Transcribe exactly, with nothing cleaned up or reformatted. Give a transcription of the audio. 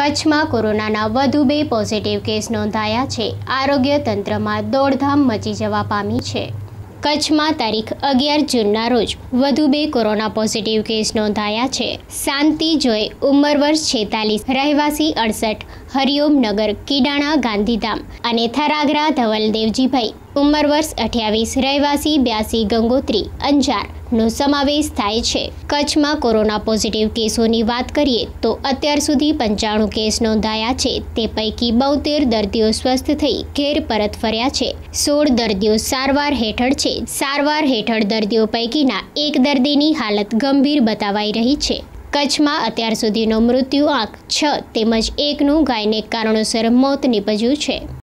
કચ્છમાં કોરોનાના વધુ બે પોઝિટિવ કેસ નોંધાયા છે। આરોગ્ય તંત્રમાં દોડધામ મચી જવા પામી છે। કચ્છમાં તારીખ અગિયાર જૂનના રોજ વધુ બે કોરોના પોઝિટિવ કેસ નોંધાયા છે। શાંતિ જોય ઉંમર વર્ષ છેતાલીસ, રહેવાસી અડસઠ, હરિઓમ નગર, કીડાણા, ગાંધીધામ અને થરાગરા ધવલ દેવજીભાઈ ઉંમર વર્ષ અઠ્યાવીસ, રહેવાસી બ્યાસી, ગંગોત્રી, અંજાર નો સમાવેશ થાય છે। કચ્છમાં કોરોના પોઝિટિવ કેસોની વાત કરીએ તો અત્યાર સુધી પંચાણું કેસ નોંધાયા છે। તે પૈકી બોતેર દર્દીઓ સ્વસ્થ થઈ ઘેર પરત ફર્યા છે। સોળ દર્દીઓ સારવાર હેઠળ છે। સારવાર હેઠળ દર્દીઓ પૈકીના એક દર્દીની હાલત ગંભીર બતાવાઈ રહી છે। કચ્છમાં અત્યાર સુધીનો મૃત્યુ આંક છ તેમજ એકનું ગાયનેક કારણોસર મોત નીપજ્યું છે।